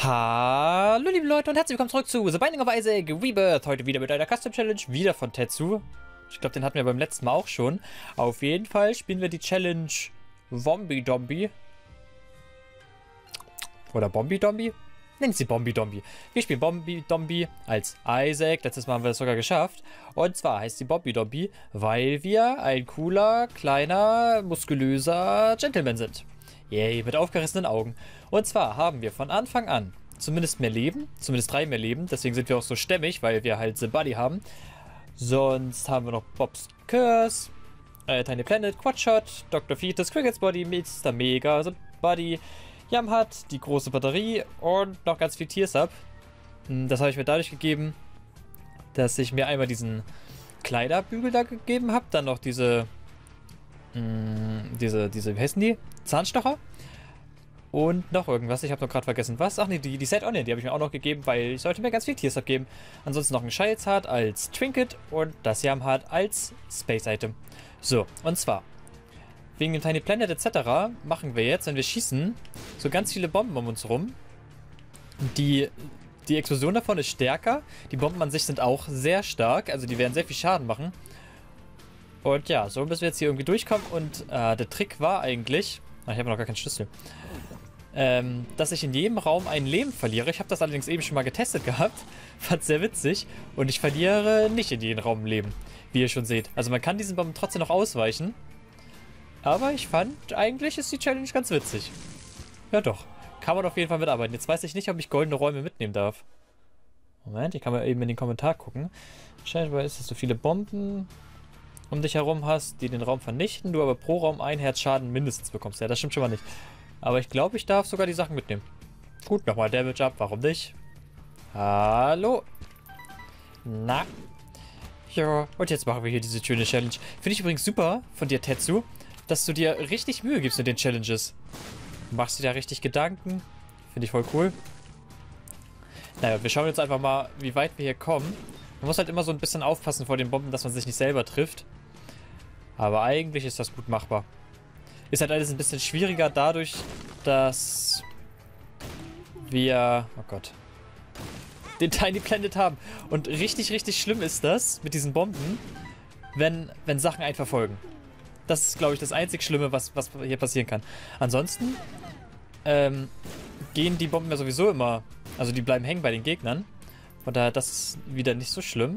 Hallo liebe Leute und herzlich willkommen zurück zu The Binding of Isaac Rebirth. Heute wieder mit einer Custom Challenge, wieder von Tetsu. Ich glaube, den hatten wir beim letzten Mal auch schon. Auf jeden Fall spielen wir die Challenge Wombi Dombi. Oder Bombi Dombi? Nennen sie Bombi Dombi. Wir spielen Bombi Dombi als Isaac. Letztes Mal haben wir es sogar geschafft. Und zwar heißt sie Bombi Dombi, weil wir ein cooler, kleiner, muskulöser Gentleman sind. Yay, mit aufgerissenen Augen. Und zwar haben wir von Anfang an zumindest mehr Leben, zumindest 3 mehr Leben. Deswegen sind wir auch so stämmig, weil wir halt The Buddy haben. Sonst haben wir noch Bob's Curse, Tiny Planet, Quadshot, Dr. Fetus, Cricket's Body, Mr. Mega, The Buddy, Yamhat, die große Batterie und noch ganz viel Tears-Up. Das habe ich mir dadurch gegeben, dass ich mir einmal diesen Kleiderbügel da gegeben habe, dann noch wie heißen die? Zahnstocher? Und noch irgendwas, ich habe noch gerade vergessen, was? Ach nee, die Set Onion, die habe ich mir auch noch gegeben, weil ich sollte mir ganz viel Tears abgeben. Ansonsten noch ein Schallzart als Trinket und das Yamhat als Space Item. So, und zwar, wegen dem Tiny Planet etc. machen wir jetzt, wenn wir schießen, so ganz viele Bomben um uns rum. Die Explosion davon ist stärker, die Bomben an sich sind auch sehr stark, also die werden sehr viel Schaden machen. Und ja, so müssen wir jetzt hier irgendwie durchkommen und der Trick war eigentlich, ich habe noch gar keinen Schlüssel, dass ich in jedem Raum ein Leben verliere. Ich habe das allerdings eben schon mal getestet gehabt, fand sehr witzig und ich verliere nicht in jedem Raum ein Leben, wie ihr schon seht. Also man kann diesen Bomben trotzdem noch ausweichen, aber ich fand, eigentlich ist die Challenge ganz witzig. Ja doch, kann man auf jeden Fall mitarbeiten. Jetzt weiß ich nicht, ob ich goldene Räume mitnehmen darf. Moment, ich kann mal eben in den Kommentar gucken. Scheinbar ist es so viele Bomben um dich herum hast, die den Raum vernichten, du aber pro Raum 1 Herz Schaden mindestens bekommst. Ja, das stimmt schon mal nicht. Aber ich glaube, ich darf sogar die Sachen mitnehmen. Gut, nochmal Damage ab, warum nicht? Hallo? Na? Ja, und jetzt machen wir hier diese schöne Challenge. Finde ich übrigens super von dir, Tetsu, dass du dir richtig Mühe gibst mit den Challenges. Du machst dir da richtig Gedanken. Finde ich voll cool. Naja, wir schauen jetzt einfach mal, wie weit wir hier kommen. Man muss halt immer so ein bisschen aufpassen vor den Bomben, dass man sich nicht selber trifft. Aber eigentlich ist das gut machbar. Ist halt alles ein bisschen schwieriger dadurch, dass wir, oh Gott, den Tiny Planet haben. Und richtig, richtig schlimm ist das mit diesen Bomben, wenn Sachen einen verfolgen. Das ist, glaube ich, das einzig Schlimme, was hier passieren kann. Ansonsten gehen die Bomben ja sowieso immer, also die bleiben hängen bei den Gegnern. Von daher, das ist wieder nicht so schlimm.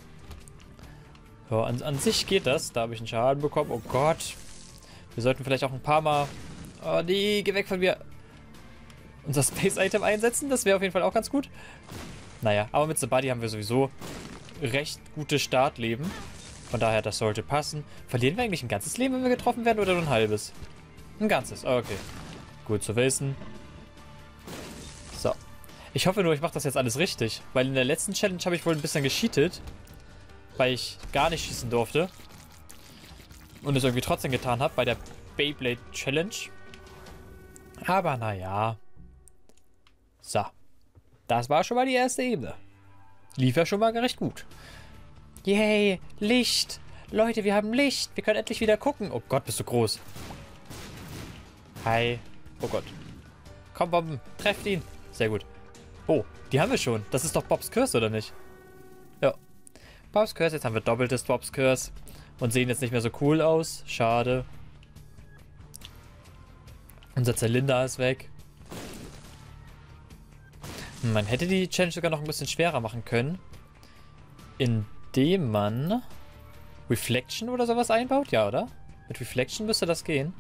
Ja, an sich geht das. Da habe ich einen Schaden bekommen. Oh Gott. Wir sollten vielleicht auch ein paar Mal... Oh nee, geh weg von mir. Unser Space-Item einsetzen. Das wäre auf jeden Fall auch ganz gut. Naja, aber mit The Buddy haben wir sowieso recht gutes Startleben. Von daher, das sollte passen. Verlieren wir eigentlich ein ganzes Leben, wenn wir getroffen werden, oder nur ein halbes? Ein ganzes. Okay. Gut zu wissen. So. Ich hoffe nur, ich mache das jetzt alles richtig. Weil in der letzten Challenge habe ich wohl ein bisschen gecheatet. Weil ich gar nicht schießen durfte. Und es irgendwie trotzdem getan habe bei der Beyblade Challenge. Aber naja. So. Das war schon mal die erste Ebene. Lief ja schon mal recht gut. Yay, Licht. Leute, wir haben Licht. Wir können endlich wieder gucken. Oh Gott, bist du groß. Hi. Oh Gott. Komm, Bomben. Trefft ihn. Sehr gut. Oh, die haben wir schon. Das ist doch Bob's Curse, oder nicht? Ja. Bob's Curse. Jetzt haben wir doppeltes Bob's Curse. Und sehen jetzt nicht mehr so cool aus. Schade. Unser Zylinder ist weg. Man hätte die Challenge sogar noch ein bisschen schwerer machen können. Indem man Reflection oder sowas einbaut. Ja, oder? Mit Reflection müsste das gehen.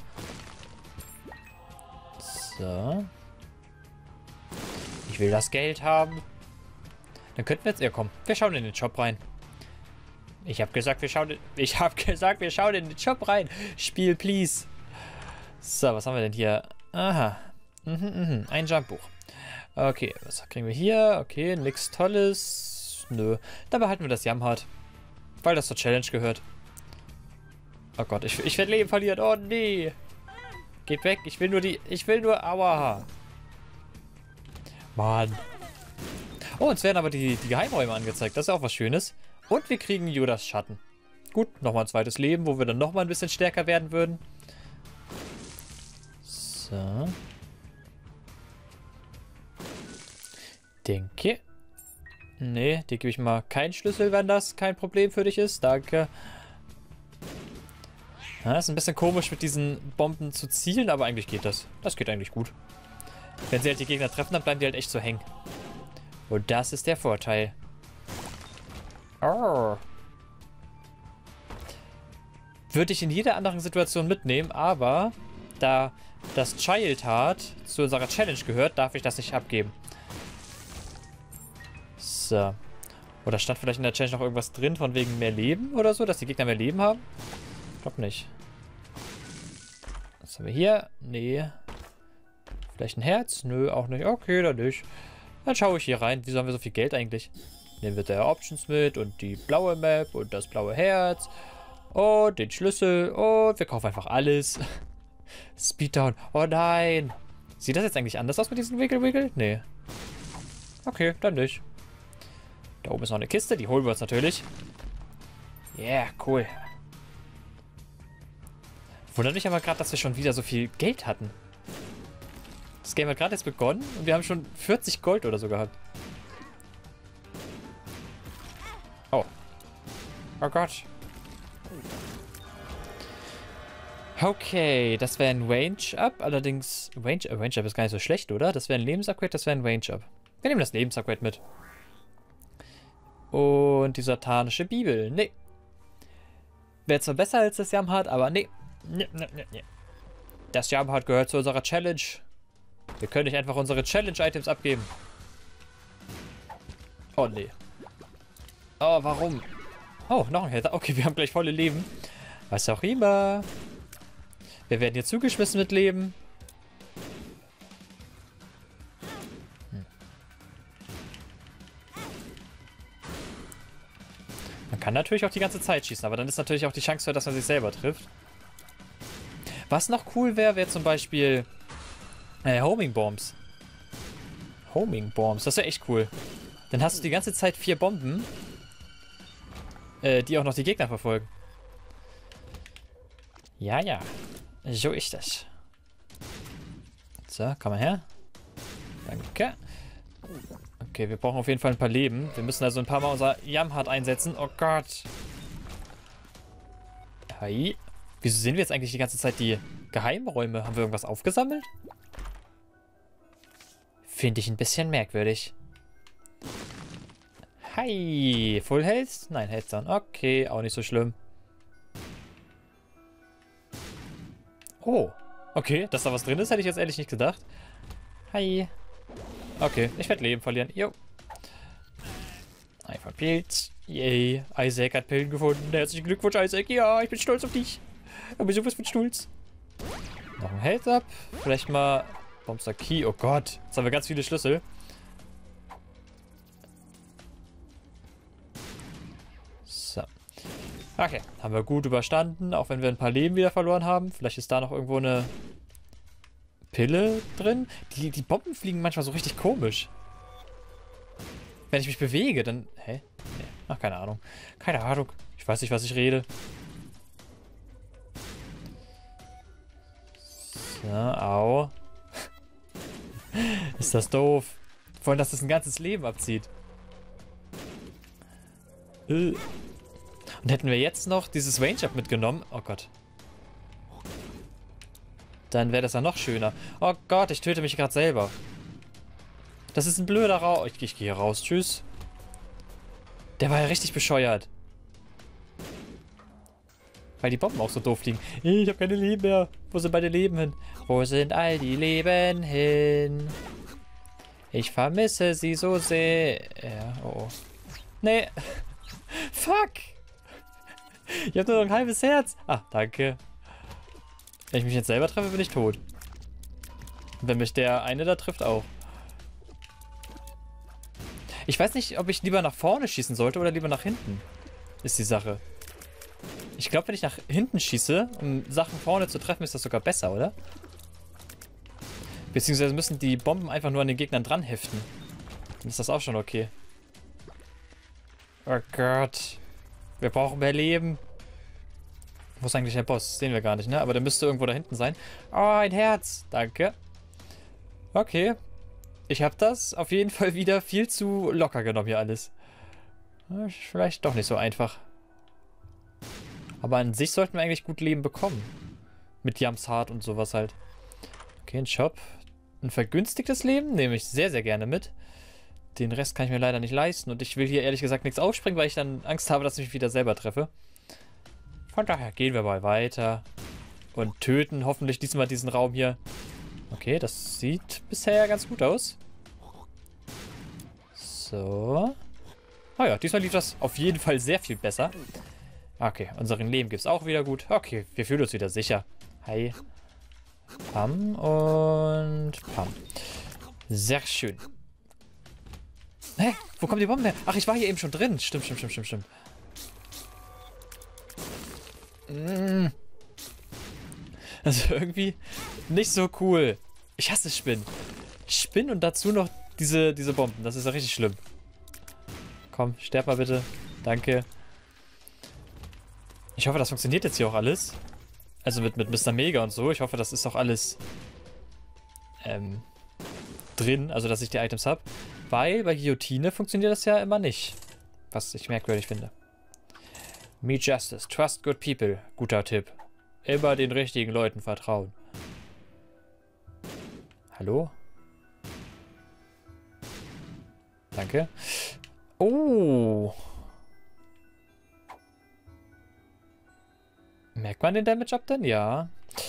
So. Ich will das Geld haben. Dann könnten wir jetzt... Ja, komm. Wir schauen in den Shop rein. Ich habe gesagt, wir schauen in den Shop rein. Spiel, please. So, was haben wir denn hier? Aha. Ein Jumpbuch. Okay, was kriegen wir hier? Okay, nichts Tolles. Nö. Dann behalten wir das Yamhat. Weil das zur Challenge gehört. Oh Gott, ich werde Leben verlieren. Oh nee. Geht weg. Ich will nur... Aua. Mann. Oh, uns werden aber die Geheimräume angezeigt. Das ist auch was Schönes. Und wir kriegen Yodas Schatten. Gut, nochmal ein zweites Leben, wo wir dann nochmal ein bisschen stärker werden würden. So. denke... Nee, dir gebe ich mal keinen Schlüssel, wenn das kein Problem für dich ist. Danke. Ja, ist ein bisschen komisch mit diesen Bomben zu zielen, aber eigentlich geht das. Das geht eigentlich gut. Wenn sie halt die Gegner treffen, dann bleiben die halt echt so hängen. Und das ist der Vorteil. Oh. Würde ich in jeder anderen Situation mitnehmen, aber da das Child Heart zu unserer Challenge gehört, darf ich das nicht abgeben. So. Oder stand vielleicht in der Challenge noch irgendwas drin von wegen mehr Leben oder so, dass die Gegner mehr Leben haben? Ich glaube nicht. Was haben wir hier? Nee. Vielleicht ein Herz? Nö, auch nicht. Okay, dann nicht. Dann schaue ich hier rein. Wieso haben wir so viel Geld eigentlich? Nehmen wir da Options mit und die blaue Map und das blaue Herz und den Schlüssel und wir kaufen einfach alles. Speeddown. Oh nein. Sieht das jetzt eigentlich anders aus mit diesem Wiggle-Wiggle? Nee. Okay, dann nicht. Da oben ist noch eine Kiste, die holen wir uns natürlich. Yeah, cool. Wundert mich aber gerade, dass wir schon wieder so viel Geld hatten. Das Game hat gerade jetzt begonnen und wir haben schon 40 Gold oder so gehabt. Oh. Oh Gott. Okay, das wäre ein Range-Up. Allerdings, Range-Up ist gar nicht so schlecht, oder? Das wäre ein Lebensupgrade, das wäre ein Range-Up. Wir nehmen das Lebensupgrade mit. Und die satanische Bibel. Nee. Wäre zwar besser als das Jamhart, aber nee. Nee. Das Jamhart gehört zu unserer Challenge. Wir können nicht einfach unsere Challenge-Items abgeben. Oh, nee. Oh, warum? Oh, noch ein Helfer. Okay, wir haben gleich volle Leben. Was auch immer. Wir werden hier zugeschmissen mit Leben. Man kann natürlich auch die ganze Zeit schießen, aber dann ist natürlich auch die Chance für, dass man sich selber trifft. Was noch cool wäre, wäre zum Beispiel Homing Bombs. Homing Bombs, das wäre echt cool. Dann hast du die ganze Zeit 4 Bomben, die auch noch die Gegner verfolgen. Ja, ja. So ist das. So, komm mal her. Danke. Okay, wir brauchen auf jeden Fall ein paar Leben. Wir müssen also ein paar Mal unser Jamhart einsetzen. Oh Gott. Hi. Wieso sehen wir jetzt eigentlich die ganze Zeit die Geheimräume? Haben wir irgendwas aufgesammelt? Finde ich ein bisschen merkwürdig. Hi. Full Health? Nein, Health dann. Okay, auch nicht so schlimm. Oh. Okay, dass da was drin ist, hätte ich jetzt ehrlich nicht gedacht. Hi. Okay, ich werde Leben verlieren. Jo. Einfach Pilz. Yay. Isaac hat Pillen gefunden. Herzlichen Glückwunsch, Isaac. Ja, ich bin stolz auf dich. Aber sowas von stolz. Noch ein Health up. Vielleicht mal Bombster Key. Oh Gott. Jetzt haben wir ganz viele Schlüssel. So. Okay, haben wir gut überstanden, auch wenn wir ein paar Leben wieder verloren haben. Vielleicht ist da noch irgendwo eine Pille drin. Die Bomben fliegen manchmal so richtig komisch. Wenn ich mich bewege, dann... Hä? Nee. Ach, keine Ahnung. Keine Ahnung. Ich weiß nicht, was ich rede. So, au. Ist das doof. Vor allem, dass das ein ganzes Leben abzieht. Und hätten wir jetzt noch dieses Range-Up mitgenommen... Oh Gott. Dann wäre das ja noch schöner. Oh Gott, ich töte mich gerade selber. Das ist ein blöder Rauch. Ich gehe hier raus. Tschüss. Der war ja richtig bescheuert. Weil die Bomben auch so doof fliegen. Ich habe keine Leben mehr. Wo sind meine Leben hin? Wo sind all die Leben hin? Ich vermisse sie so sehr. Ja, oh. Nee. Fuck. Ich habe nur noch ein halbes Herz. Ah, danke. Wenn ich mich jetzt selber treffe, bin ich tot. Und wenn mich der eine da trifft, auch. Ich weiß nicht, ob ich lieber nach vorne schießen sollte oder lieber nach hinten. Ist die Sache. Ich glaube, wenn ich nach hinten schieße, um Sachen vorne zu treffen, ist das sogar besser, oder? Beziehungsweise müssen die Bomben einfach nur an den Gegnern dran heften. Dann ist das auch schon okay. Oh Gott. Wir brauchen mehr Leben. Wo ist eigentlich der Boss? Sehen wir gar nicht, ne? Aber der müsste irgendwo da hinten sein. Oh, ein Herz. Danke. Okay. Ich habe das auf jeden Fall wieder viel zu locker genommen hier alles. Vielleicht doch nicht so einfach. Aber an sich sollten wir eigentlich gut Leben bekommen. Mit Yams Hart und sowas halt. Okay, ein Shop. Ein vergünstigtes Leben nehme ich sehr, sehr gerne mit. Den Rest kann ich mir leider nicht leisten. Und ich will hier ehrlich gesagt nichts aufspringen, weil ich dann Angst habe, dass ich mich wieder selber treffe. Von daher gehen wir mal weiter. Und töten hoffentlich diesmal diesen Raum hier. Okay, das sieht bisher ganz gut aus. So. Oh ja, diesmal lief das auf jeden Fall sehr viel besser. Okay, unseren Leben gibt es auch wieder gut. Okay, wir fühlen uns wieder sicher. Hi. Pam und Pam. Sehr schön. Hä? Wo kommt die Bombe her? Ach, ich war hier eben schon drin. Stimmt. Also irgendwie nicht so cool. Ich hasse Spinnen. Spinnen und dazu noch diese Bomben. Das ist ja richtig schlimm. Komm, sterb mal bitte. Danke. Ich hoffe, das funktioniert jetzt hier auch alles. Also mit Mr. Mega und so. Ich hoffe, das ist auch alles drin. Also, dass ich die Items habe. Weil bei Guillotine funktioniert das ja immer nicht. Was ich merkwürdig finde. Me Justice. Trust good people. Guter Tipp. Immer den richtigen Leuten vertrauen. Hallo? Danke. Oh. Merkt man den Damage ab denn? Ja.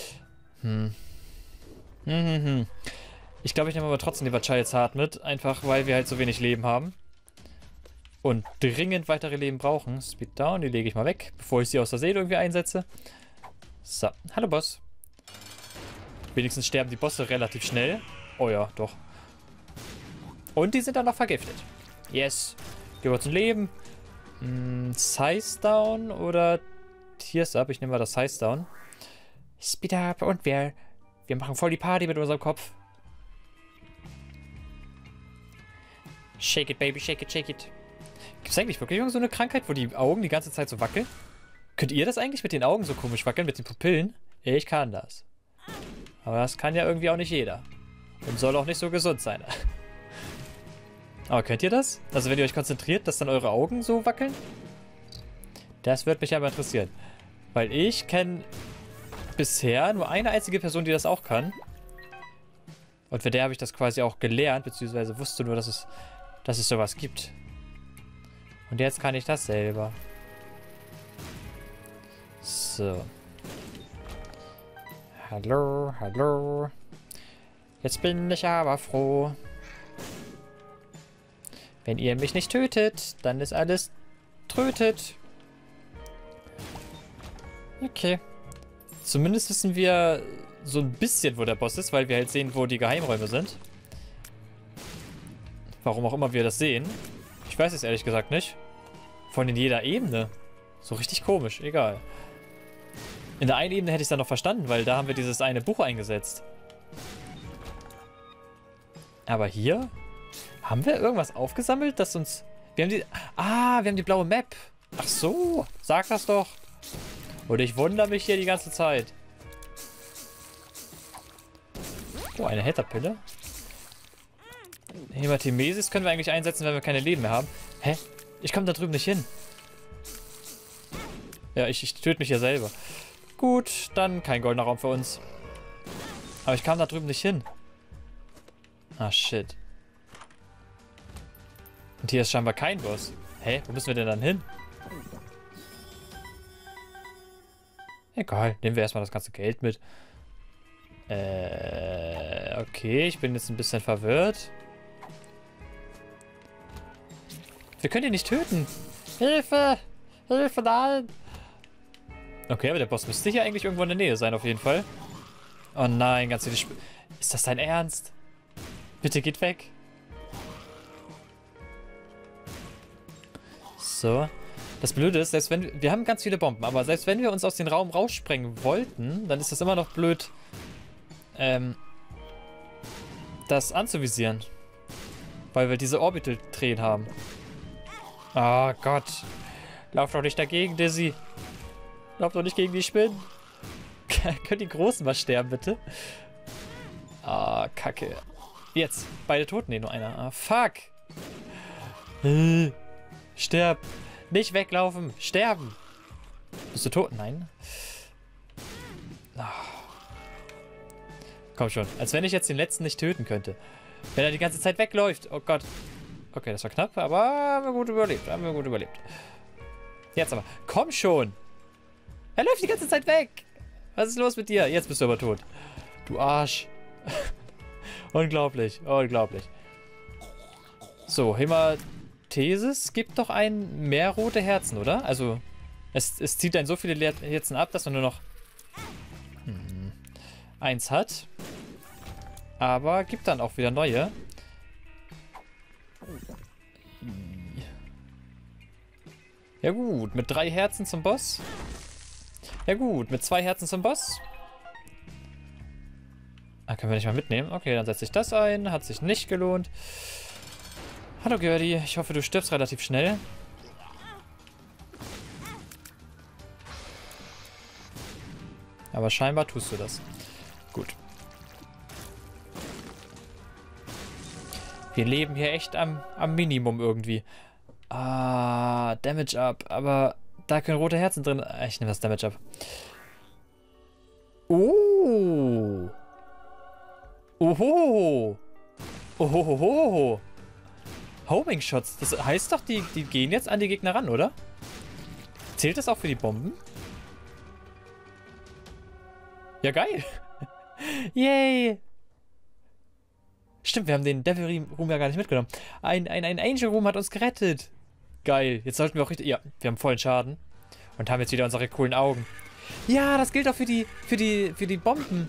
Ich glaube, ich nehme aber trotzdem lieber Child's Heart mit. Einfach, weil wir halt so wenig Leben haben. Und dringend weitere Leben brauchen. Speed Down, die lege ich mal weg, bevor ich sie aus der Seele irgendwie einsetze. So, hallo Boss. Wenigstens sterben die Bosse relativ schnell. Oh ja, doch. Und die sind dann noch vergiftet. Yes. Gehen wir zum Leben. Size Down oder Tears Up? Ich nehme mal das Size Down. Speed Up und wir machen voll die Party mit unserem Kopf. Shake it, baby, shake it, shake it. Gibt es eigentlich wirklich so eine Krankheit, wo die Augen die ganze Zeit so wackeln? Könnt ihr das eigentlich mit den Augen so komisch wackeln, mit den Pupillen? Ich kann das. Aber das kann ja irgendwie auch nicht jeder. Und soll auch nicht so gesund sein. Aber könnt ihr das? Also wenn ihr euch konzentriert, dass dann eure Augen so wackeln? Das würde mich aber interessieren. Weil ich kenne bisher nur eine einzige Person, die das auch kann. Und für der habe ich das quasi auch gelernt, beziehungsweise wusste nur, dass es sowas gibt. Und jetzt kann ich das selber. So. Hallo, hallo. Jetzt bin ich aber froh. Wenn ihr mich nicht tötet, dann ist alles trötet. Okay. Zumindest wissen wir so ein bisschen, wo der Boss ist, weil wir halt sehen, wo die Geheimräume sind. Warum auch immer wir das sehen. Ich weiß es ehrlich gesagt nicht. Von in jeder Ebene. So richtig komisch, egal. In der einen Ebene hätte ich es dann noch verstanden, weil da haben wir dieses eine Buch eingesetzt. Aber hier haben wir irgendwas aufgesammelt, das uns... wir haben die blaue Map. Ach so, sag das doch. Und ich wundere mich hier die ganze Zeit. Oh, eine Hetterpille. Hämatimesis können wir eigentlich einsetzen, wenn wir keine Leben mehr haben. Hä? Ich komme da drüben nicht hin. Ja, ich töte mich ja selber. Gut, dann kein goldener Raum für uns. Aber ich kam da drüben nicht hin. Ah, shit. Und hier ist scheinbar kein Boss. Hä? Wo müssen wir denn dann hin? Egal, nehmen wir erstmal das ganze Geld mit. Okay, ich bin jetzt ein bisschen verwirrt. Wir können ihn nicht töten. Hilfe! Hilfe, nein! Okay, aber der Boss müsste hier eigentlich irgendwo in der Nähe sein, auf jeden Fall. Oh nein, ganz viele Ist das dein Ernst? Bitte geht weg. So. Das Blöde ist, selbst wenn wir haben ganz viele Bomben, aber selbst wenn wir uns aus dem Raum raussprengen wollten, dann ist das immer noch blöd, das anzuvisieren. Weil wir diese Orbital-Tränen haben. Oh Gott. Lauf doch nicht dagegen, Dizzy. Lauf doch nicht gegen die Spinnen. Können die Großen mal sterben, bitte? Ah, Kacke. Jetzt. Beide tot? Nee, nur einer. Ah, fuck. Sterb. Nicht weglaufen. Sterben. Bist du tot? Nein. Ah. Komm schon. Als wenn ich jetzt den letzten nicht töten könnte. Wenn er die ganze Zeit wegläuft. Oh Gott. Okay, das war knapp, aber haben wir gut überlebt. Haben wir gut überlebt. Jetzt aber. Komm schon. Er läuft die ganze Zeit weg. Was ist los mit dir? Jetzt bist du aber tot. Du Arsch. Unglaublich. Unglaublich. So, Hämatesis gibt doch ein mehr rote Herzen, oder? Also, es zieht dann so viele Herzen ab, dass man nur noch eins hat. Aber gibt dann auch wieder neue. Ja gut, mit 3 Herzen zum Boss. Ja gut, mit 2 Herzen zum Boss. Ah, können wir nicht mal mitnehmen? Okay, dann setze ich das ein. Hat sich nicht gelohnt. Hallo Gerdi, ich hoffe, du stirbst relativ schnell. Aber scheinbar tust du das. Gut. Wir leben hier echt am Minimum irgendwie. Ah, Damage up. Aber da können rote Herzen drin. Ich nehme das Damage up. Oh. Oho. Ohohoho. Homing Shots. Das heißt doch, die gehen jetzt an die Gegner ran, oder? Zählt das auch für die Bomben? Ja, geil. Yay. Stimmt, wir haben den Devil Room ja gar nicht mitgenommen. Ein Angel Room hat uns gerettet. Geil. Jetzt sollten wir auch richtig... Ja, wir haben vollen Schaden. Und haben jetzt wieder unsere coolen Augen. Ja, das gilt auch für die Bomben.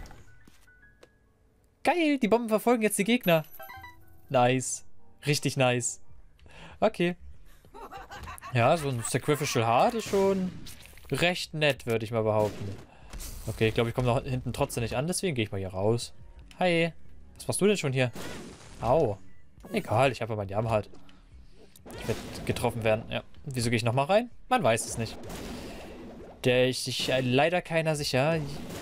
Geil, die Bomben verfolgen jetzt die Gegner. Nice. Richtig nice. Okay. Ja, so ein Sacrificial Heart ist schon recht nett, würde ich mal behaupten. Okay, ich glaube, ich komme noch hinten trotzdem nicht an, deswegen gehe ich mal hier raus. Hi. Was machst du denn schon hier? Au. Egal, ich habe ja mein Jamhart. Ich werde getroffen werden. Ja. Wieso gehe ich nochmal rein? Man weiß es nicht. Der ist sich leider keiner sicher.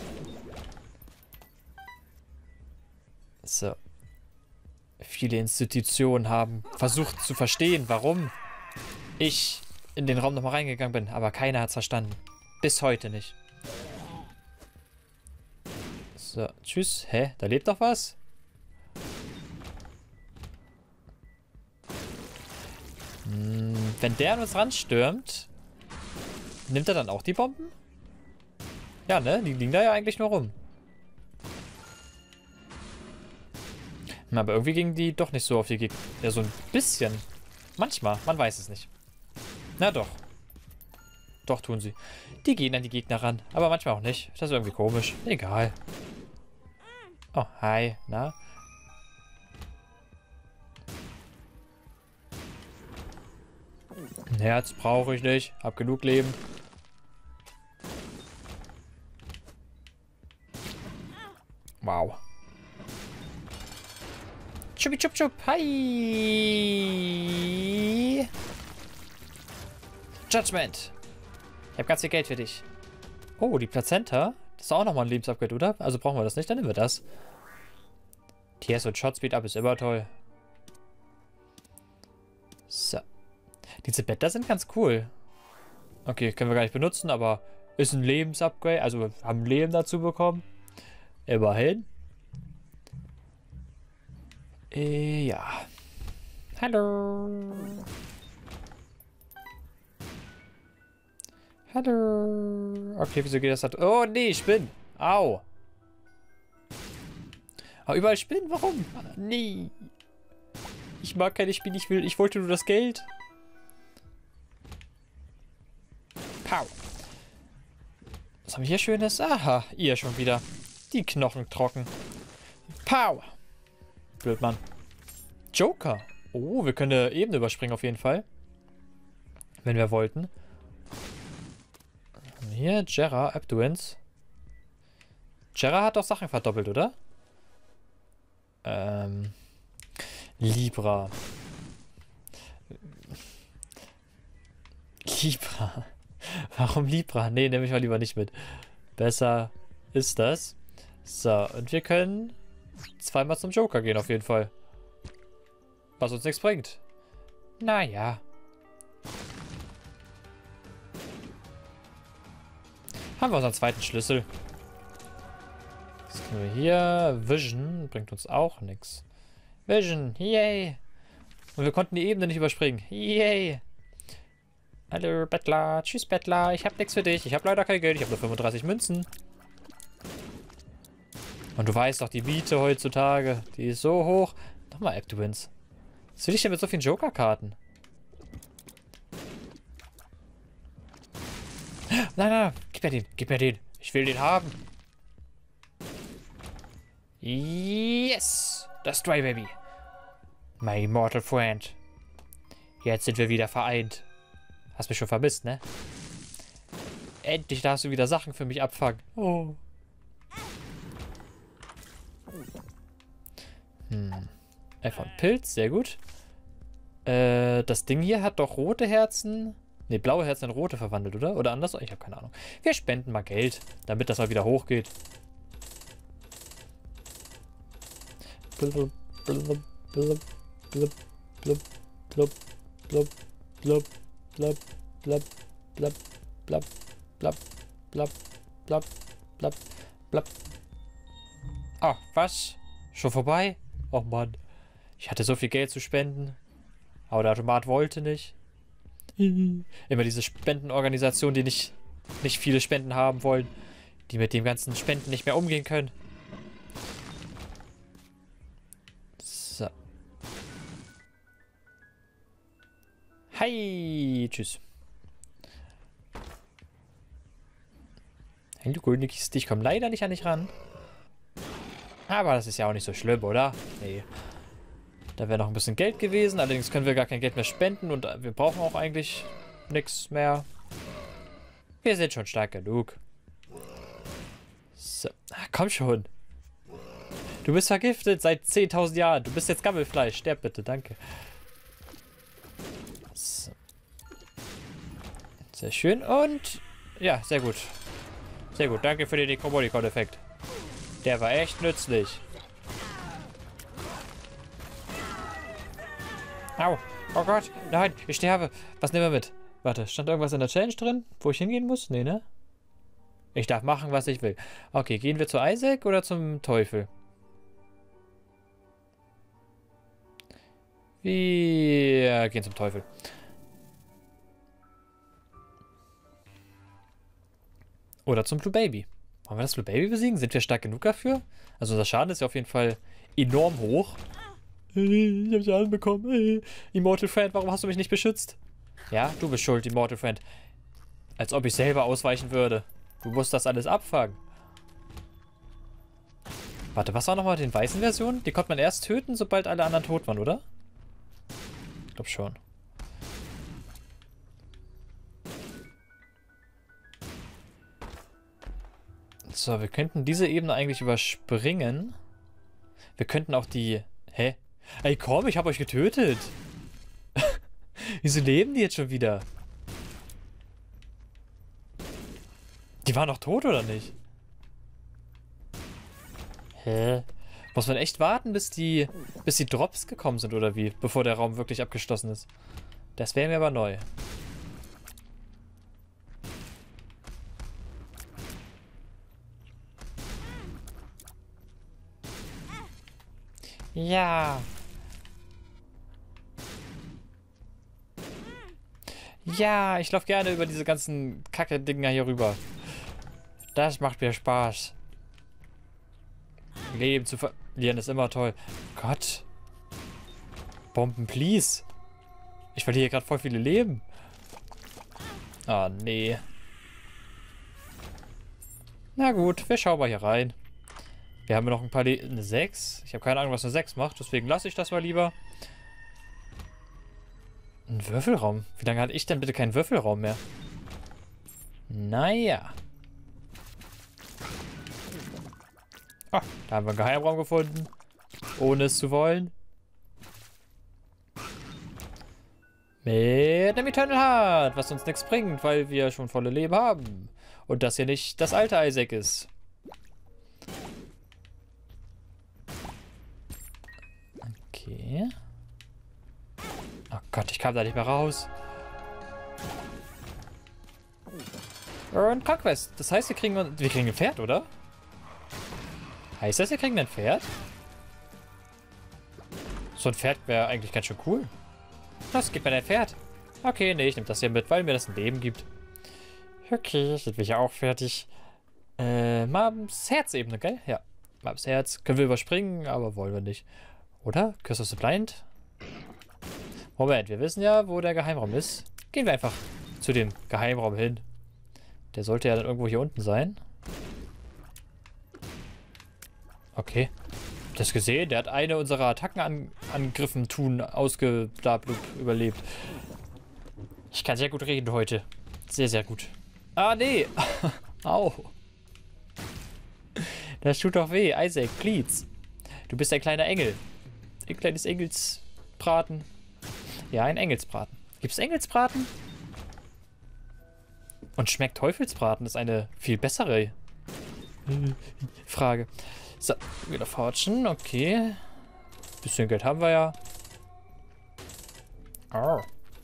So. Viele Institutionen haben versucht zu verstehen, warum ich in den Raum nochmal reingegangen bin. Aber keiner hat es verstanden. Bis heute nicht. So, tschüss. Hä? Da lebt doch was? Wenn der an uns ranstürmt, nimmt er dann auch die Bomben? Ja, ne? Die liegen da ja eigentlich nur rum. Aber irgendwie gingen die doch nicht so auf die Gegner. Ja, so ein bisschen. Manchmal, man weiß es nicht. Na doch. Doch tun sie. Die gehen an die Gegner ran, aber manchmal auch nicht. Das ist irgendwie komisch. Egal. Oh, hi. Na? Ein Herz brauche ich nicht. Hab genug Leben. Wow. Chupi chup chup. Hi. Judgment. Ich habe ganz viel Geld für dich. Oh, die Plazenta. Das ist auch nochmal ein Lebensupgrade, oder? Also brauchen wir das nicht, dann nehmen wir das. TS und Shot Speed Up ist immer toll. So. Diese Blätter sind ganz cool. Okay, können wir gar nicht benutzen, aber ist ein Lebensupgrade. Also wir haben Leben dazu bekommen. Immerhin. Ja. Hallo. Hallo. Okay, wieso geht das da? Oh, nee, Spinnen. Au. Aber überall Spinnen, warum? Nee. Ich mag keine Spinnen, ich wollte nur das Geld. Pow. Was haben wir hier Schönes? Aha, ihr schon wieder. Die Knochen trocken. Pow. Blöd, Mann. Joker. Oh, wir können eine Ebene überspringen auf jeden Fall. Wenn wir wollten. Hier, Jera, Abduins. Jera hat doch Sachen verdoppelt, oder? Libra. Libra. Warum Libra? Nee, nehme ich mal lieber nicht mit. Besser ist das. So, und wir können zweimal zum Joker gehen auf jeden Fall. Was uns nichts bringt. Naja. Haben wir unseren zweiten Schlüssel. Was können wir hier? Vision bringt uns auch nichts. Vision, yay. Und wir konnten die Ebene nicht überspringen. Yay. Hallo, Bettler. Tschüss, Bettler. Ich hab nichts für dich. Ich habe leider kein Geld. Ich habe nur 35 Münzen. Und du weißt doch, die Miete heutzutage, die ist so hoch. Nochmal App Twins. Was will ich denn mit so vielen Joker-Karten? Nein, nein, gib mir den. Gib mir den. Ich will den haben. Yes. Das Stray Baby. My immortal friend. Jetzt sind wir wieder vereint. Hast mich schon vermisst, ne? Endlich darfst du wieder Sachen für mich abfangen. Oh. Einfach ein Pilz, sehr gut. Das Ding hier hat doch rote Herzen. Ne, blaue Herzen in rote verwandelt, oder? Oder anders? Ich habe keine Ahnung. Wir spenden mal Geld, damit das mal wieder hochgeht. Blub, blub, blub, blub, blub, blub, blub, blub, blub, blub, blub, blub, blub, blub, blub, blub, blub. Ah, was? Schon vorbei? Oh Mann. Ich hatte so viel Geld zu spenden. Aber der Automat wollte nicht. Immer diese Spendenorganisationen, die nicht viele Spenden haben wollen. Die mit dem ganzen Spenden nicht mehr umgehen können. So. Hi. Tschüss. Hey, du grüne Kiste, ich komme leider nicht an dich ran. Aber das ist ja auch nicht so schlimm, oder? Nee. Da wäre noch ein bisschen Geld gewesen. Allerdings können wir gar kein Geld mehr spenden. Und wir brauchen auch eigentlich nichts mehr. Wir sind schon stark genug. So. Ach, komm schon. Du bist vergiftet seit 10.000 Jahren. Du bist jetzt Gammelfleisch. Sterb bitte, danke. So. Sehr schön. Und ja, sehr gut. Sehr gut. Danke für den Necromorphicon-Effekt. Der war echt nützlich. Au. Oh Gott. Nein, ich sterbe. Was nehmen wir mit? Warte, stand irgendwas in der Challenge drin? Wo ich hingehen muss? Nee, ne? Ich darf machen, was ich will. Okay, gehen wir zu Isaac oder zum Teufel? Wir gehen zum Teufel. Oder zum Blue Baby. Wollen wir das Blue Baby besiegen? Sind wir stark genug dafür? Also unser Schaden ist ja auf jeden Fall enorm hoch. Ich hab Schaden bekommen. Immortal Friend, warum hast du mich nicht beschützt? Ja, du bist schuld, Immortal Friend. Als ob ich selber ausweichen würde. Du musst das alles abfangen. Warte, was war nochmal mit den weißen Versionen? Die konnte man erst töten, sobald alle anderen tot waren, oder? Ich glaube schon. So, wir könnten diese Ebene eigentlich überspringen. Wir könnten auch die... Hä? Ey, komm, ich habe euch getötet. Wieso leben die jetzt schon wieder? Die waren doch tot, oder nicht? Hä? Muss man echt warten, bis die Drops gekommen sind, oder wie? Bevor der Raum wirklich abgeschlossen ist. Das wäre mir aber neu. Ja. Ja, ich laufe gerne über diese ganzen Kacke-Dinger hier rüber. Das macht mir Spaß. Leben zu verlieren ist immer toll. Gott. Bomben, please. Ich verliere gerade voll viele Leben. Ah, nee. Na gut, wir schauen mal hier rein. Wir haben noch ein paar... Eine 6? Ich habe keine Ahnung, was eine 6 macht. Deswegen lasse ich das mal lieber. Ein Würfelraum. Wie lange hatte ich denn bitte keinen Würfelraum mehr? Naja. Oh, da haben wir einen Geheimraum gefunden. Ohne es zu wollen. Mit einem Eternal Heart. Was uns nichts bringt, weil wir schon volle Leben haben. Und das hier nicht das alte Isaac ist. Okay. Oh Gott, ich kam da nicht mehr raus. Und Conquest. Das heißt, wir kriegen ein Pferd, oder? Heißt das, wir kriegen ein Pferd? So ein Pferd wäre eigentlich ganz schön cool. Was, gib mir dein Pferd. Okay, nee, ich nehme das hier mit, weil mir das ein Leben gibt. Okay, sind wir ja auch fertig. Mams Herzebene, gell? Ja, Mams Herz. Können wir überspringen, aber wollen wir nicht. Oder? Curse of the Blind? Moment, wir wissen ja, wo der Geheimraum ist. Gehen wir einfach zu dem Geheimraum hin. Der sollte ja dann irgendwo hier unten sein. Okay. Habt ihr das gesehen? Der hat eine unserer Attackenangriffen überlebt. Ich kann sehr gut reden heute. Sehr, sehr gut. Ah, nee. Au. Das tut doch weh. Isaac, please. Du bist ein kleiner Engel. Ein kleines Engelsbraten. Ja, ein Engelsbraten. Gibt's Engelsbraten? Und schmeckt Teufelsbraten? Das ist eine viel bessere Frage. So, wieder fortschen. Okay. Bisschen Geld haben wir ja. Oh.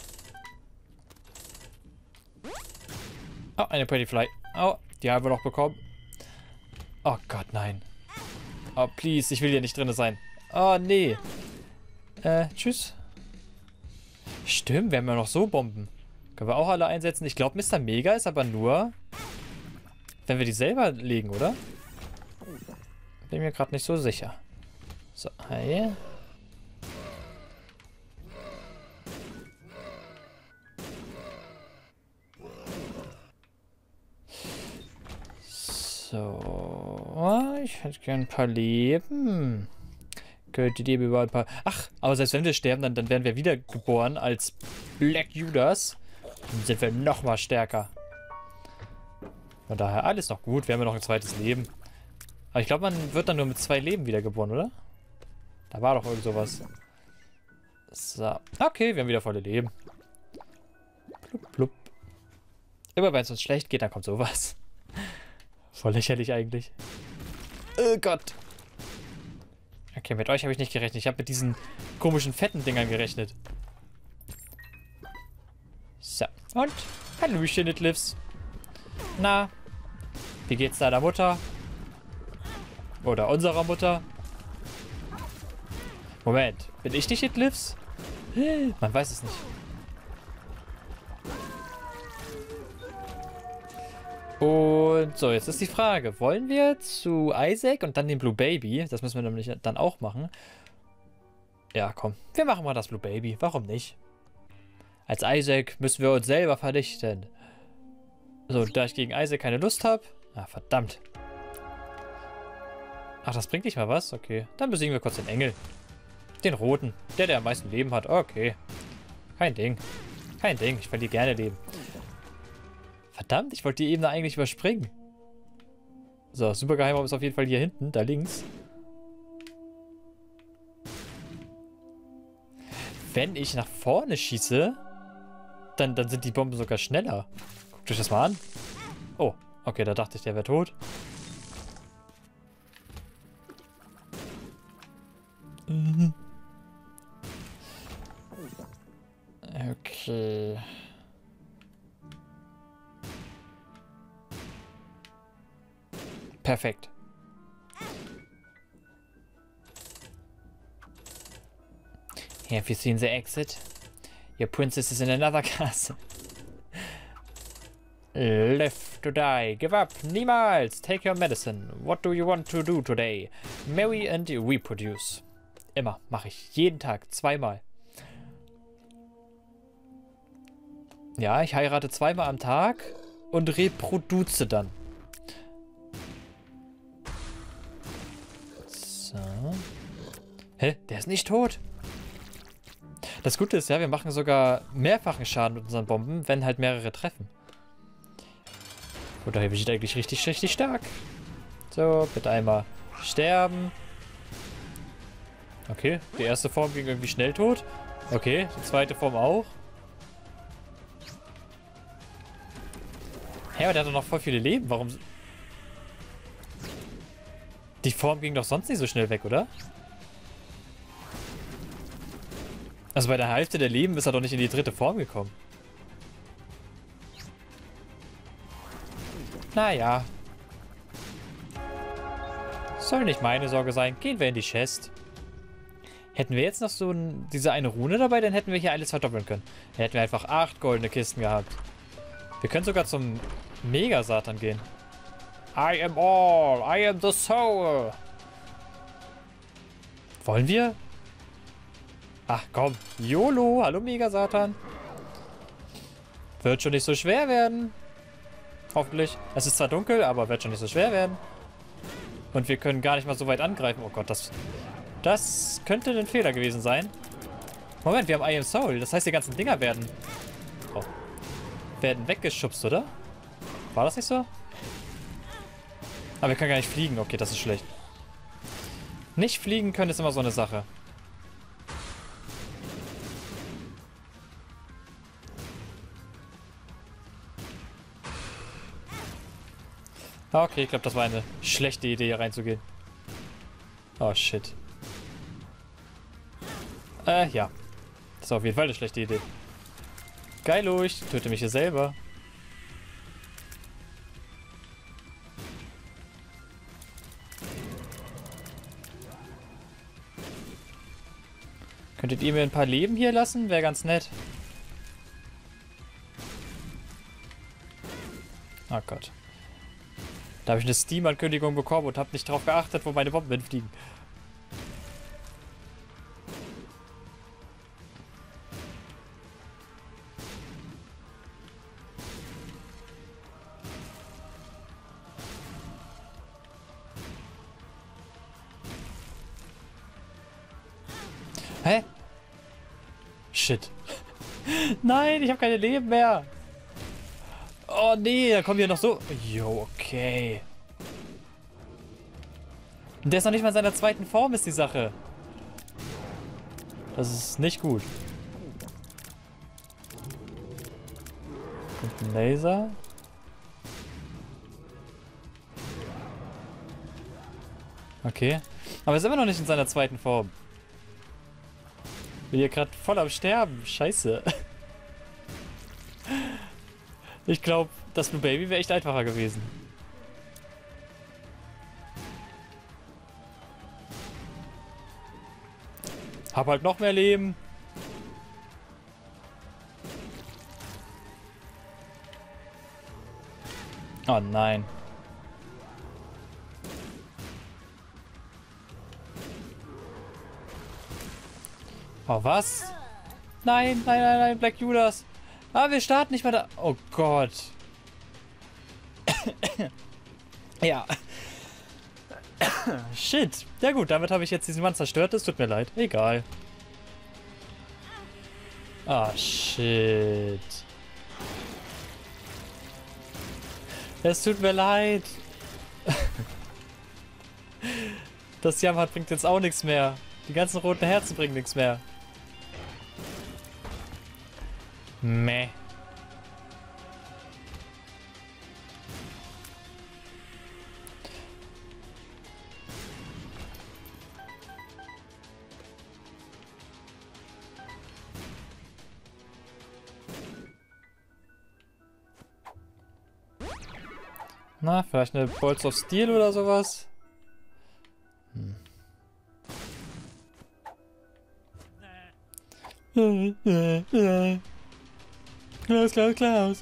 Oh, eine Pretty Fly. Oh, die haben wir noch bekommen. Oh Gott, nein. Oh, please, ich will hier nicht drin sein. Oh, nee. Tschüss. Stimmt, wir haben ja noch so Bomben. Können wir auch alle einsetzen. Ich glaube, Mr. Mega ist aber nur, wenn wir die selber legen, oder? Bin mir gerade nicht so sicher. So, hi. So, ich hätte gern ein paar Leben. Könnte die über ein paar... Ach, aber selbst wenn wir sterben, dann werden wir wiedergeboren als Black Judas. Dann sind wir noch mal stärker. Von daher alles noch gut. Wir haben ja noch ein zweites Leben. Aber ich glaube, man wird dann nur mit 2 Leben wiedergeboren, oder? Da war doch irgend sowas. So. Okay, wir haben wieder volle Leben. Blub, blub. Immer wenn es uns schlecht geht, dann kommt sowas. Voll lächerlich eigentlich. Oh Gott. Okay, mit euch habe ich nicht gerechnet. Ich habe mit diesen komischen fetten Dingern gerechnet. So. Und? Hallöchen, Nitlivs. Na? Wie geht's deiner Mutter? Oder unserer Mutter? Moment. Bin ich nicht Nitlivs? Man weiß es nicht. Und so, jetzt ist die Frage. Wollen wir zu Isaac und dann den Blue Baby? Das müssen wir nämlich dann auch machen. Ja, komm. Wir machen mal das Blue Baby. Warum nicht? Als Isaac müssen wir uns selber vernichten. So, da ich gegen Isaac keine Lust habe. Ah, verdammt. Ach, das bringt nicht mal was? Okay. Dann besiegen wir kurz den Engel. Den roten. Der am meisten Leben hat. Okay. Kein Ding. Kein Ding. Ich verliere gerne Leben. Verdammt, ich wollte die Ebene eigentlich überspringen. So, super Geheimraum ist auf jeden Fall hier hinten, da links. Wenn ich nach vorne schieße, dann sind die Bomben sogar schneller. Guckt euch das mal an. Oh, okay, da dachte ich, der wäre tot. Okay. Perfekt. Have you seen the exit? Your princess is in another castle. Live to die. Give up. Niemals. Take your medicine. What do you want to do today? Marry and reproduce. Immer. Mache ich. Jeden Tag. 2-mal. Ja, ich heirate 2-mal am Tag und reproduze dann. So. Hä? Der ist nicht tot. Das Gute ist ja, wir machen sogar mehrfachen Schaden mit unseren Bomben, wenn halt mehrere treffen. Und daher bin ich eigentlich richtig, richtig stark. So, bitte einmal sterben. Okay, die erste Form ging irgendwie schnell tot. Okay, die zweite Form auch. Hä, aber der hat doch noch voll viele Leben. Warum... Die Form ging doch sonst nicht so schnell weg, oder? Also bei der Hälfte der Leben ist er doch nicht in die dritte Form gekommen. Naja. Soll nicht meine Sorge sein. Gehen wir in die Chest. Hätten wir jetzt noch so diese eine Rune dabei, dann hätten wir hier alles verdoppeln können. Dann hätten wir einfach 8 goldene Kisten gehabt. Wir können sogar zum Mega-Satan gehen. I am all. I am the soul. Wollen wir? Ach komm. YOLO. Hallo Mega-Satan. Wird schon nicht so schwer werden. Hoffentlich. Es ist zwar dunkel, aber wird schon nicht so schwer werden. Und wir können gar nicht mal so weit angreifen. Oh Gott, das könnte ein Fehler gewesen sein. Moment, wir haben I am Soul. Das heißt, die ganzen Dinger werden weggeschubst, oder? War das nicht so? Aber wir können gar nicht fliegen. Okay, das ist schlecht. Nicht fliegen können ist immer so eine Sache. Okay, ich glaube, das war eine schlechte Idee, hier reinzugehen. Oh, shit. Ja. Das war auf jeden Fall eine schlechte Idee. Geilo, ich töte mich hier selber. Könntet ihr mir ein paar Leben hier lassen? Wäre ganz nett. Oh Gott. Da habe ich eine Steam-Ankündigung bekommen und habe nicht drauf geachtet, wo meine Bomben hinfliegen. Hä? Shit. Nein, ich habe keine Leben mehr. Oh nee, da kommen wir noch so... Jo, okay. Und der ist noch nicht mal in seiner zweiten Form, ist die Sache. Das ist nicht gut. Und ein Laser. Okay. Aber er ist immer noch nicht in seiner zweiten Form. Bin hier gerade voll am Sterben. Scheiße. Ich glaube, das Blue Baby wäre echt einfacher gewesen. Hab halt noch mehr Leben. Oh nein. Oh, was? Nein, nein, nein, nein, Black Judas. Ah, wir starten nicht mehr da. Oh Gott. Ja. Shit. Ja gut, damit habe ich jetzt diesen Mann zerstört. Es tut mir leid. Egal. Ah, shit. Es tut mir leid. Das Jammern bringt jetzt auch nichts mehr. Die ganzen roten Herzen bringen nichts mehr. Meh. Na, vielleicht eine Bolts of Steel oder sowas? Klaus.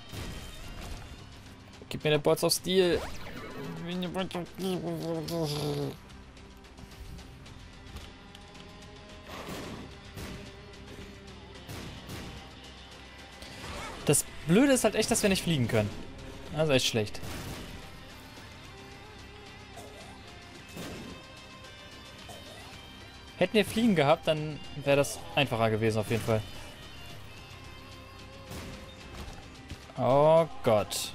Gib mir eine Bolts of Steel. Das Blöde ist halt echt, dass wir nicht fliegen können. Also echt schlecht. Hätten wir fliegen gehabt, dann wäre das einfacher gewesen auf jeden Fall. Oh Gott.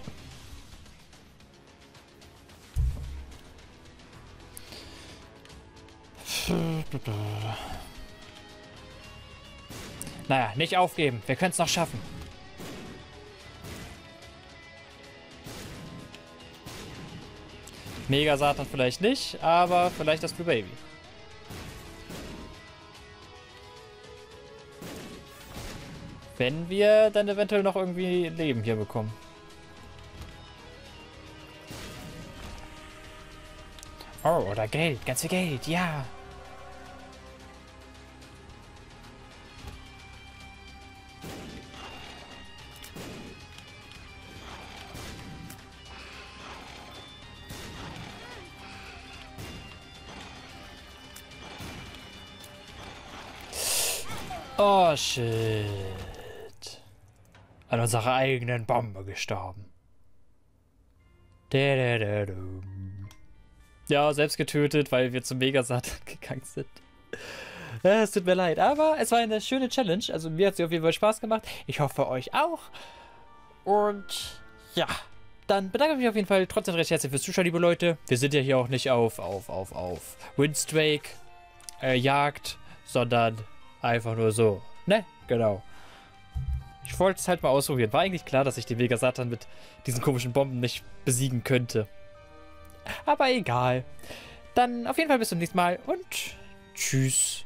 Naja, nicht aufgeben. Wir können es noch schaffen. Mega Satan vielleicht nicht, aber vielleicht das Blue Baby. Wenn wir dann eventuell noch irgendwie Leben hier bekommen. Oh, oder Geld. Ganz viel Geld, ja. Oh, shit. An unserer eigenen Bombe gestorben. Ja, selbst getötet, weil wir zum Megasatan gegangen sind. Es tut mir leid, aber es war eine schöne Challenge. Also mir hat sie auf jeden Fall Spaß gemacht. Ich hoffe, euch auch. Und ja, dann bedanke ich mich auf jeden Fall trotzdem recht herzlich fürs Zuschauen, liebe Leute. Wir sind ja hier auch nicht auf Windstrake Jagd, sondern einfach nur so. Ne? Genau. Ich wollte es halt mal ausprobieren. War eigentlich klar, dass ich den Megasatan mit diesen komischen Bomben nicht besiegen könnte. Aber egal. Dann auf jeden Fall bis zum nächsten Mal und tschüss.